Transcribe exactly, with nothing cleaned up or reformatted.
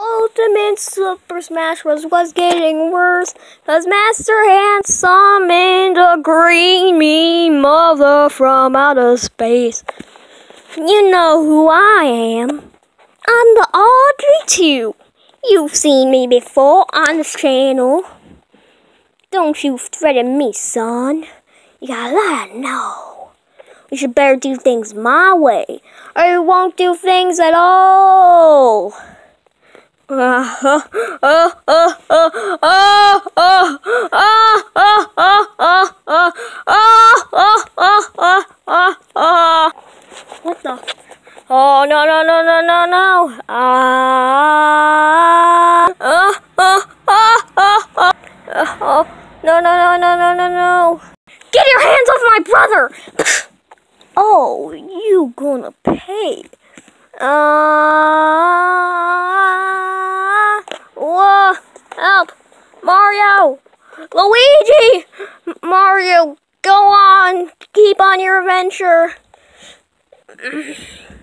Ultimate Super Smash Bros. Was getting worse, cause Master Hand summoned a green mean mother from outer space. You know who I am. I'm the Audrey two. You've seen me before on this channel. Don't you threaten me, son. You gotta let her know. We should better do things my way, or you won't do things at all. Uh, uh, uh, uh, uh, uh, uh, uh, uh, uh, uh, uh, uh, uh, uh, uh. What the? Oh, no, no, no, no, no, no. Ah. Uh, uh, uh, uh, uh. Oh, no, no, no, no, no, no, no. Get your hands off my brother! Oh, you gonna pay. Uh, whoa, help. Mario! Luigi! Mario, go on. Keep on your adventure.